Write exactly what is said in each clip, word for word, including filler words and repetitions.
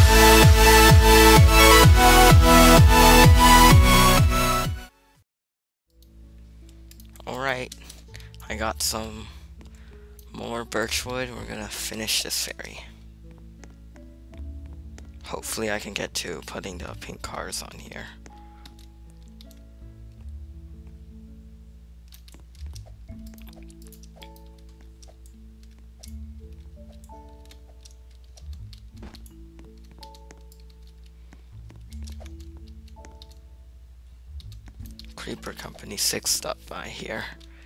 Alright, I got some more birchwood. We're gonna finish this ferry. Hopefully I can get to putting the pink cars on here. Creeper Company six stopped by here.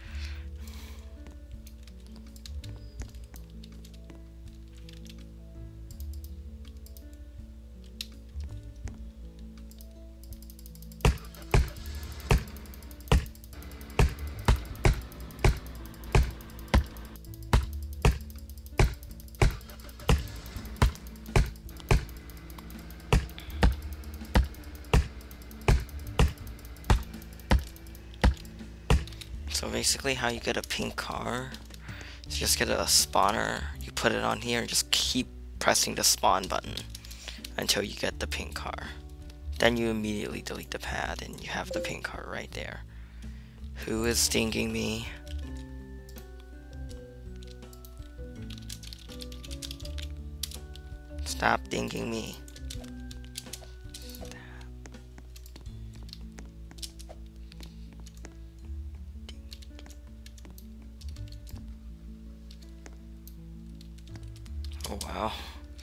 So basically how you get a pink car is just get a spawner, you put it on here and just keep pressing the spawn button until you get the pink car. Then you immediately delete the pad and you have the pink car right there. Who is stinging me? Stop dinging me. Oh wow.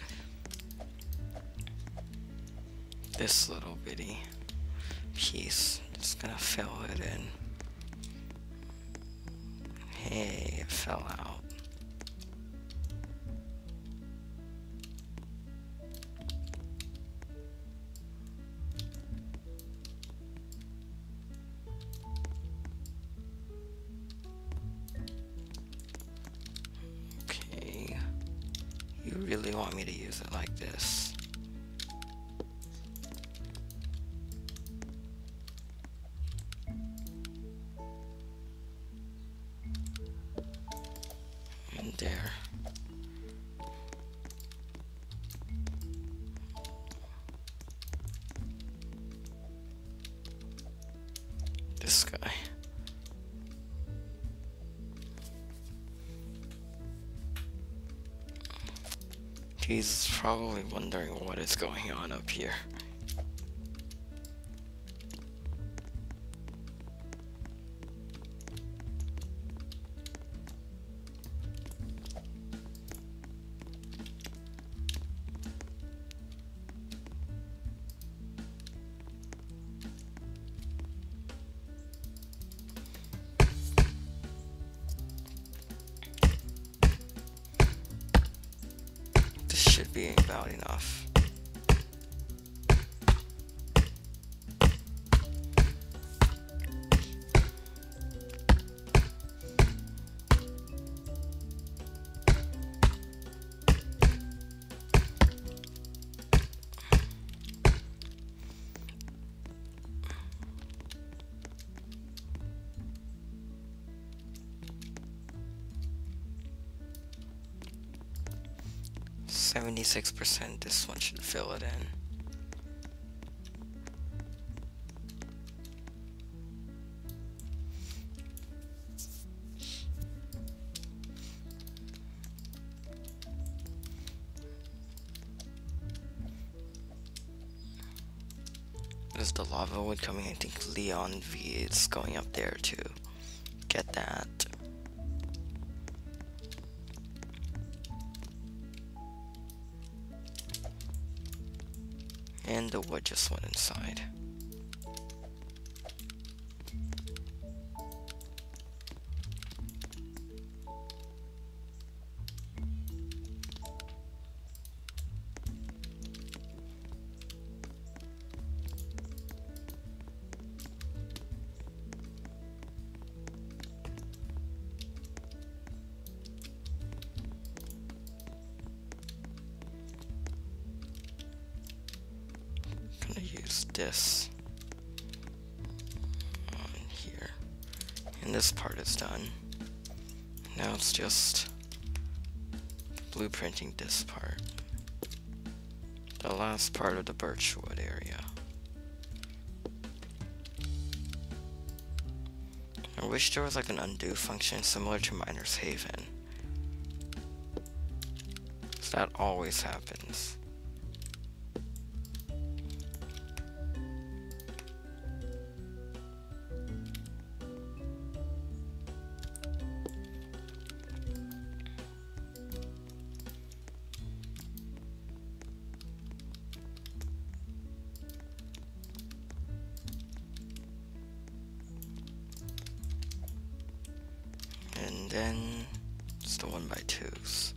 This little bitty piece, just gonna fill it in. Hey, it fell out. Okay, you really want me to use it like this? And there. This guy. He's probably wondering what is going on up here. Should be about enough. seventy-six percent, this one should fill it in. There's the lava wood coming. I think Leon V is going up there to get that. And the wood just went inside. Use this on here, and this part is done. Now it's just blueprinting this part. The last part of the Birchwood area. I wish there was like an undo function similar to Miner's Haven. So that always happens. And then it's the one by twos.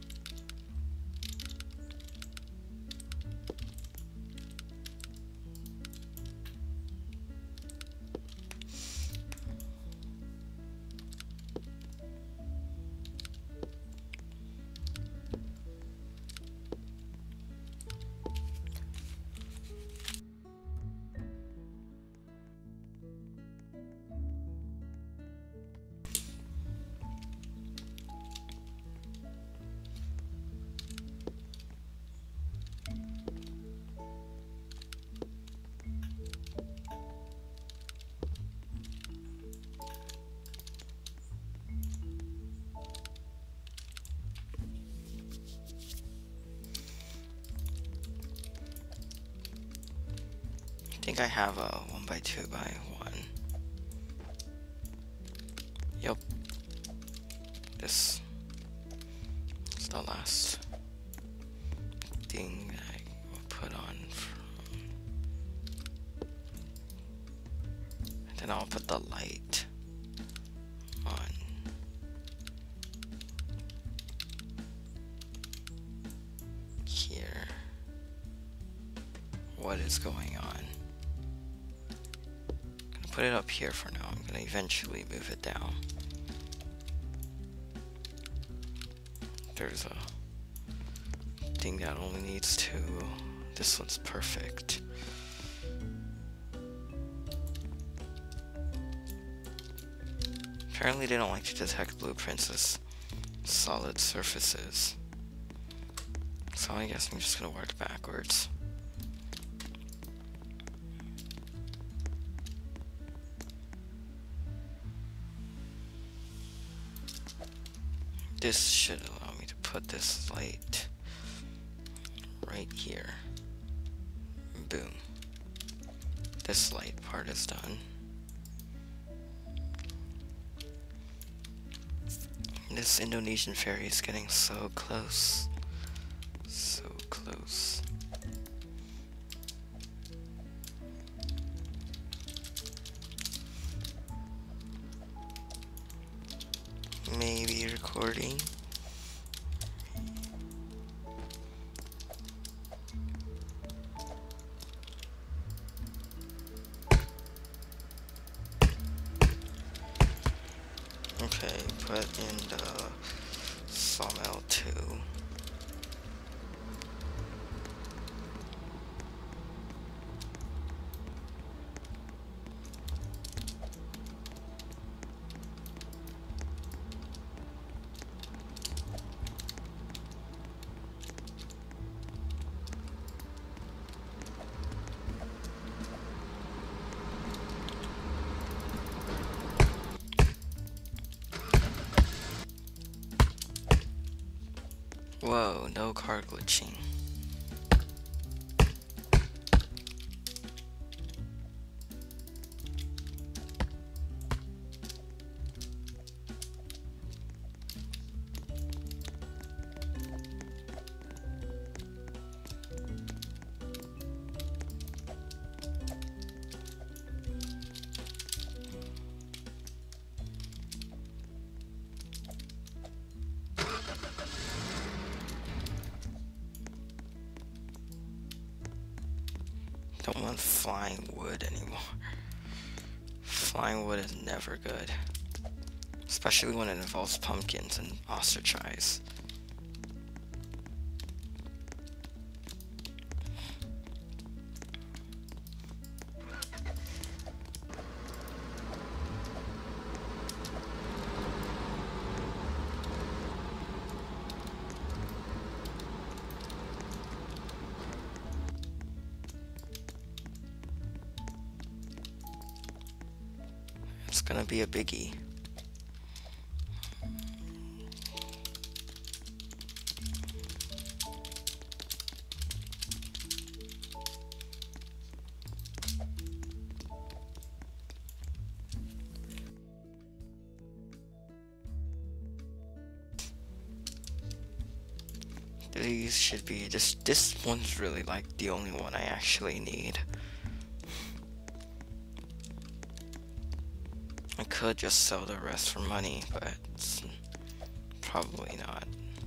I think I have a one by two by one. Yep. This is the last thing that I will put on. From, and then I'll put the light on. Here. What is going on? Put it up here for now. I'm gonna eventually move it down. There's a thing that only needs two. This one's perfect. Apparently they don't like to detect blueprints as solid surfaces. So I guess I'm just gonna work backwards. This should allow me to put this light right here. Boom. This light part is done. This Indonesian ferry is getting so close. So close. Maybe recording. Okay, put in the sawmill two. Whoa, no car glitching. Don't want flying wood anymore. Flying wood is never good. Especially when it involves pumpkins and ostrich eyes. It's gonna be a biggie. These should be this this one's really like the only one I actually need. I could just sell the rest for money, but it's probably not.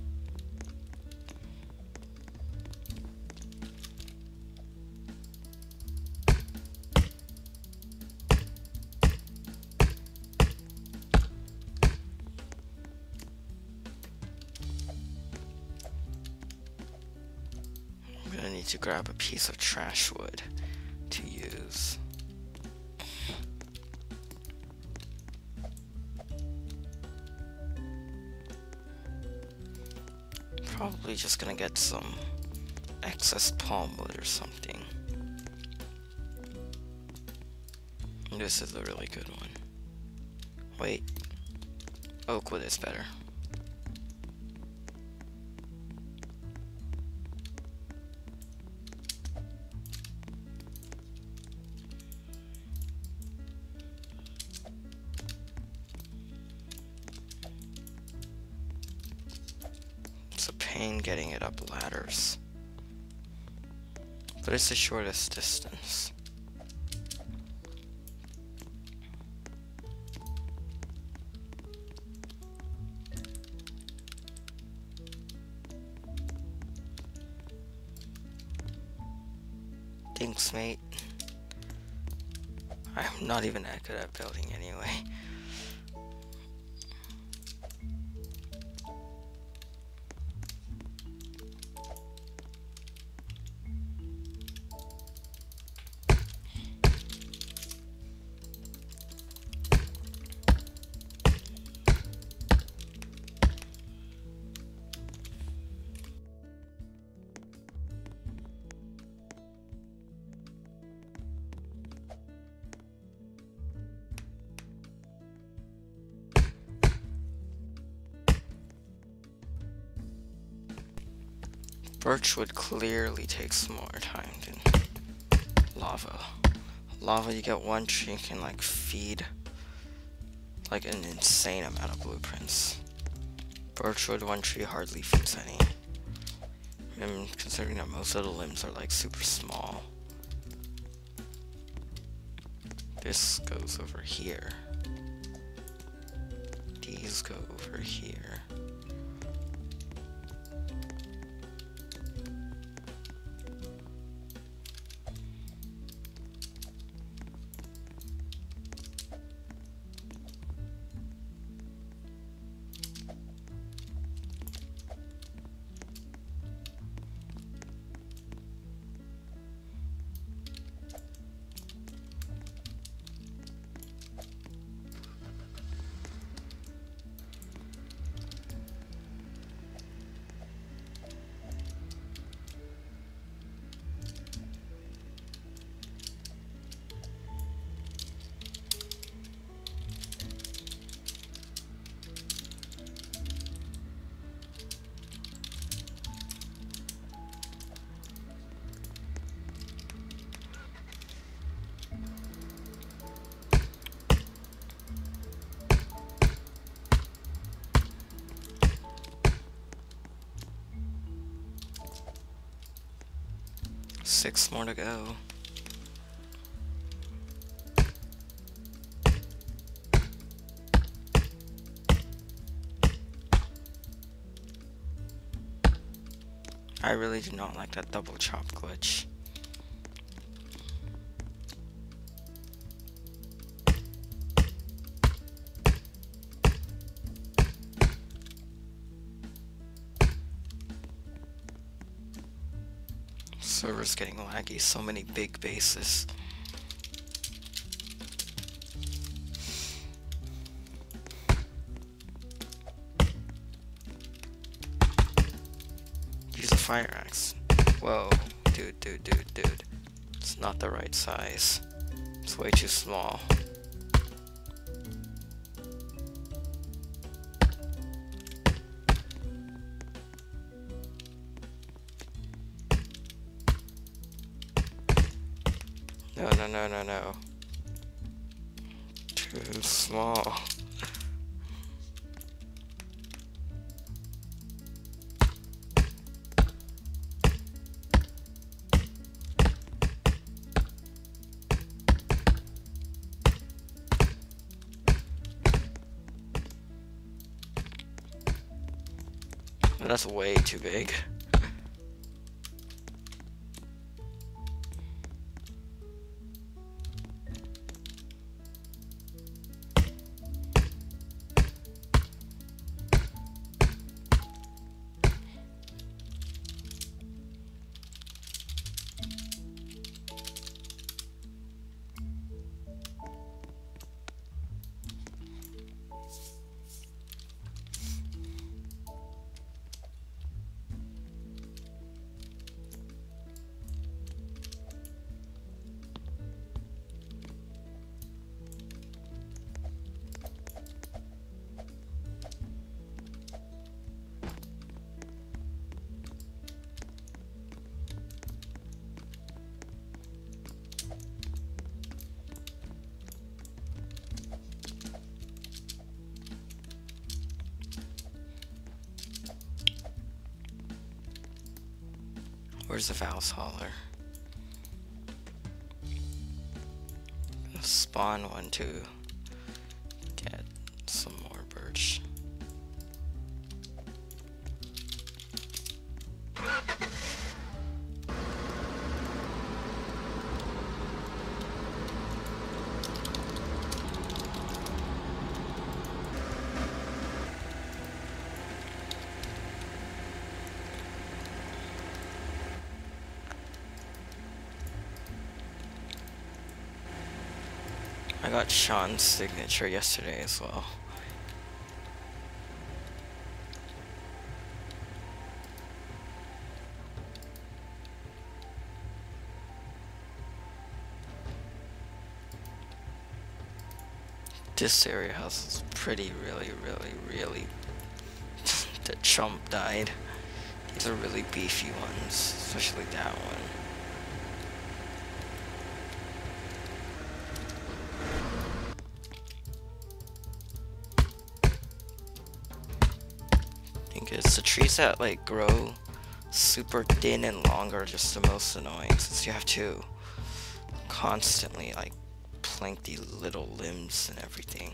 I'm gonna need to grab a piece of trash wood to use. Probably just gonna get some excess palm wood or something. This is a really good one. Wait, oak wood is better. It's a pain getting it up ladders, but it's the shortest distance. Thanks, mate. I'm not even that good at building anyway. Birchwood clearly takes more time than lava. Lava, you get one tree and can like feed like an insane amount of blueprints. Birchwood, one tree hardly feeds any. And considering that most of the limbs are like super small. This goes over here. These go over here. Six more to go. I really do not like that double chop glitch. Server's getting laggy, so many big bases. Use a fire axe. Whoa, dude, dude, dude, dude. It's not the right size. It's way too small. No, no, no, no, no. Too small. That's way too big. Where's the Val's Hauler? Spawn one to get some more birch. I got Sean's signature yesterday as well. This area has pretty, really, really, really. The chump died. These are really beefy ones, especially that one. I think it's the trees that like grow super thin and long are just the most annoying, since you have to constantly like plank the little limbs and everything.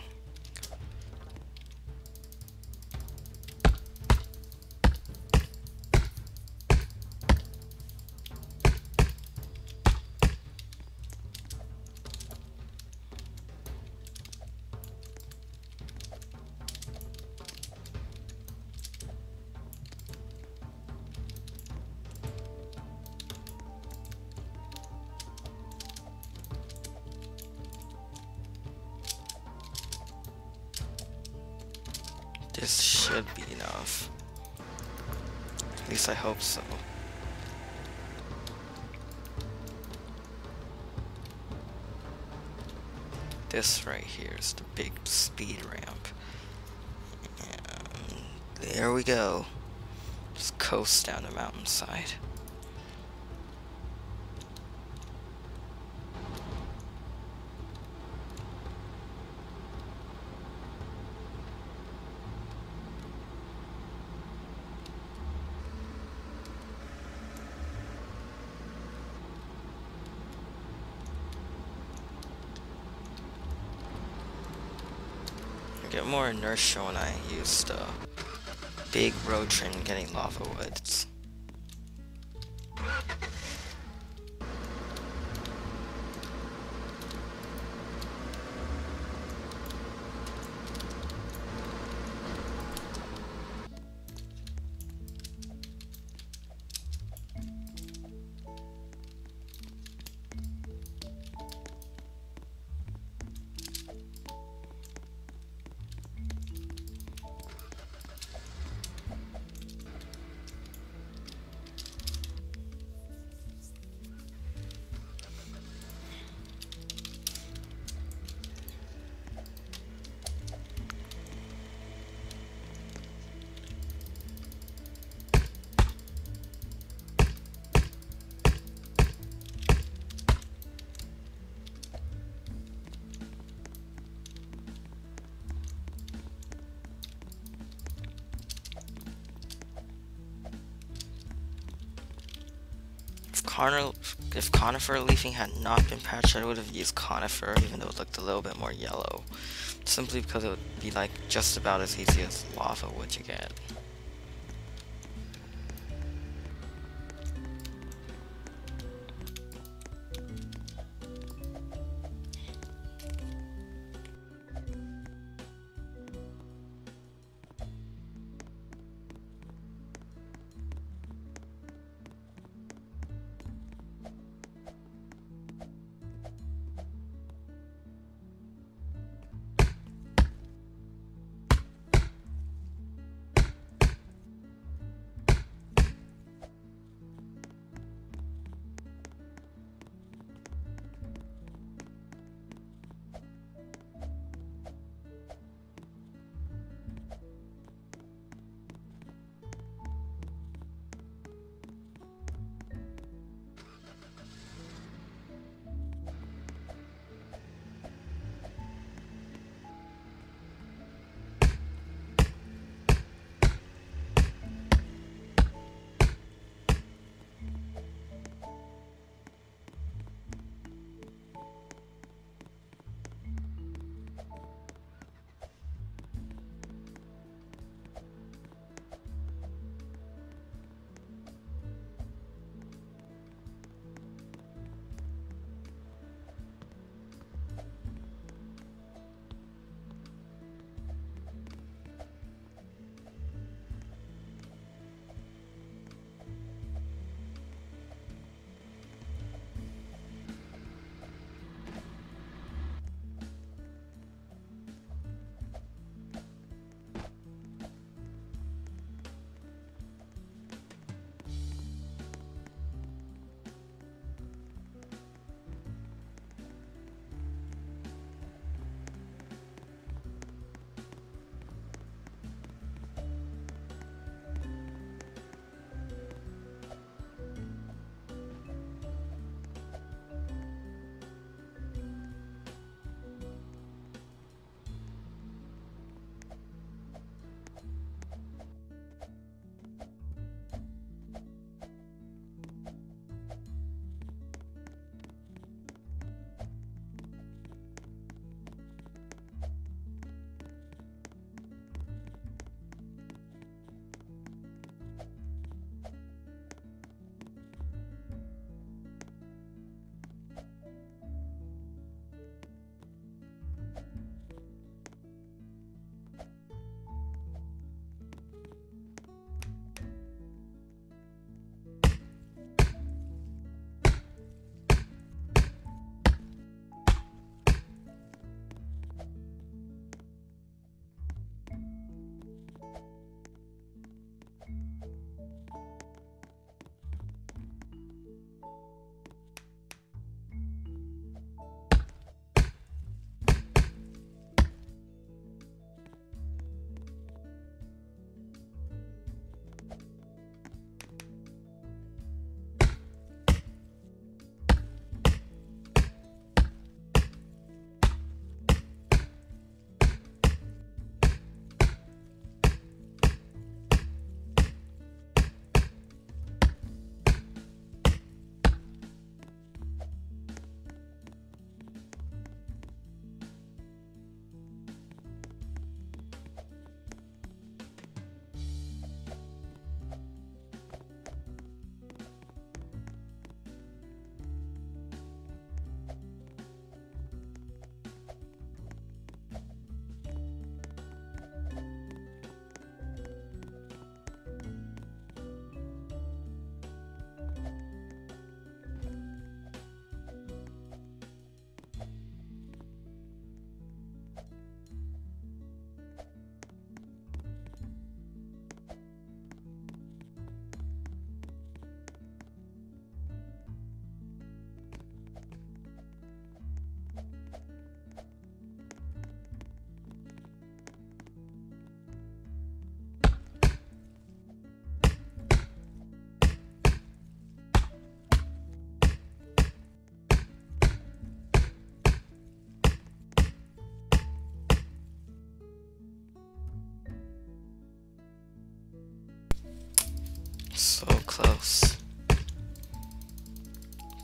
This should be enough. At least I hope so. This right here is the big speed ramp. And there we go. Just coast down the mountainside. Get more inertia when I use the big road train getting lava woods. Conifer, if conifer leafing had not been patched, I would have used conifer, even though it looked a little bit more yellow. Simply because it would be like just about as easy as lava wood to get.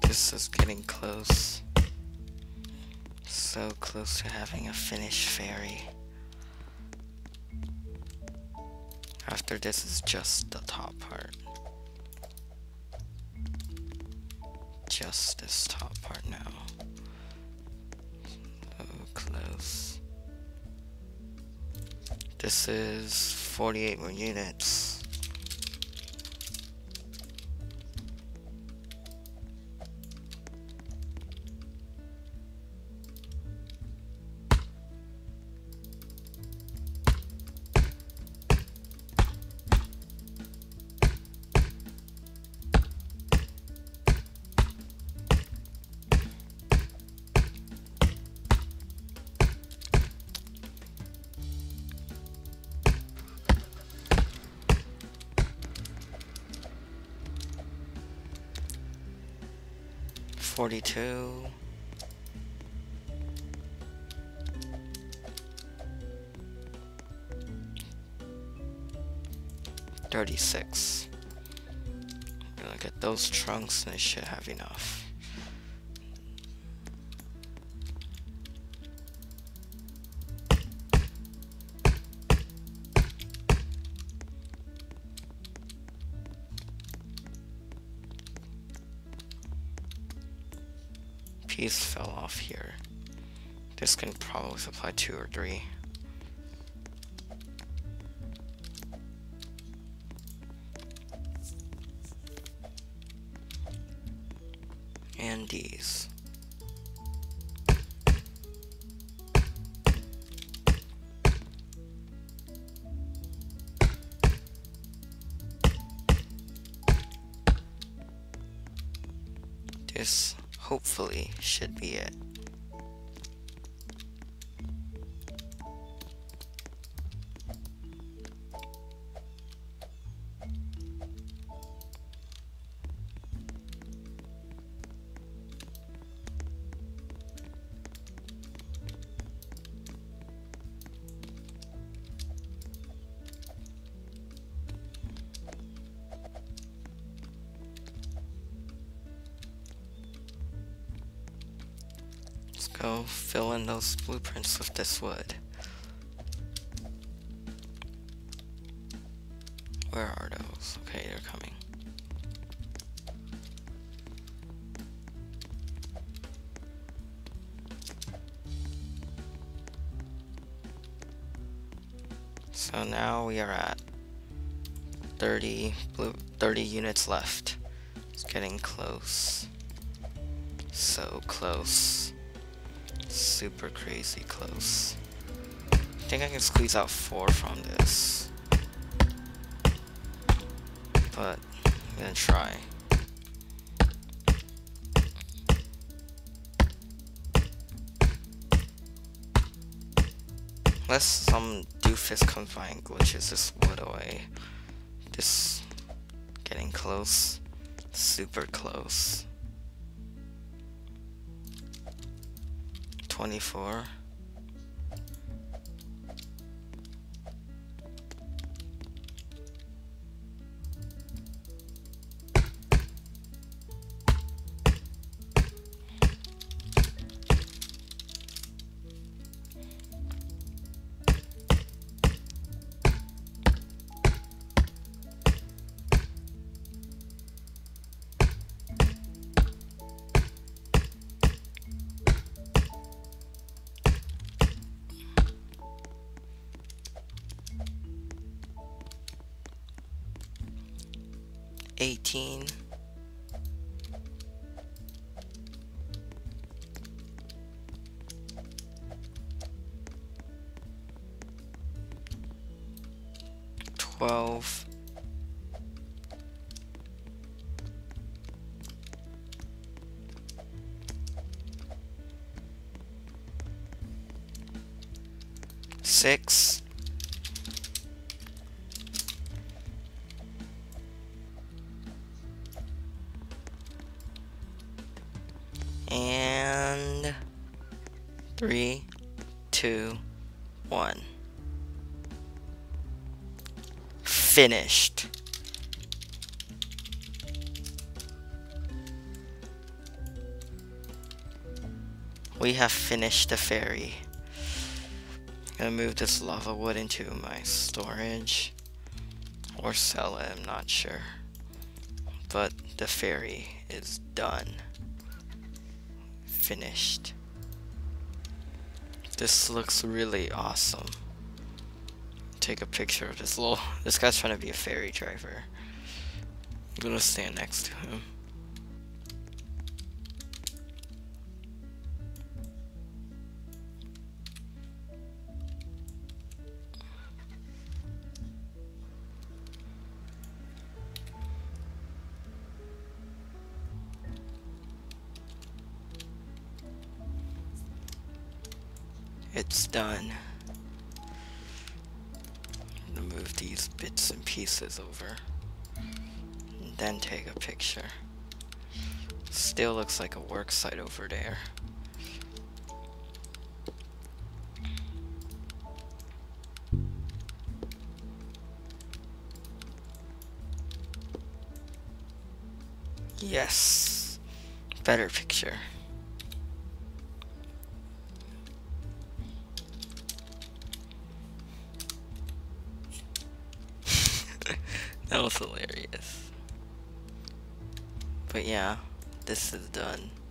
This is getting close. So close to having a finished fairy. After this is just the top part. Just this top part now. So close. This is forty-eight more units. forty-two. thirty-six. I'm gonna get those trunks and I should have enough. Piece fell off here. This can probably supply two or three. And these. This hopefully should be it. Go fill in those blueprints with this wood. Where are those? Okay, they're coming. So now we are at thirty blue thirty units left. It's getting close. So close. Super crazy close. I think I can squeeze out four from this. But I'm gonna try. Unless some doofus comes by and glitches this wood away. This getting close. Super close. twenty-four. eighteen. twelve. six. And three, two, one. Finished. we have finished the ferry. I'm gonna move this lava wood into my storage or sell it, I'm not sure. But the ferry is done. Finished. This looks really awesome. Take a picture of this little, this guy's trying to be a ferry driver. I'm gonna stand next to him. It's done. I'm gonna move these bits and pieces over. And then take a picture. Still looks like a work site over there. Yes. Better picture. That was hilarious. But yeah, this is done.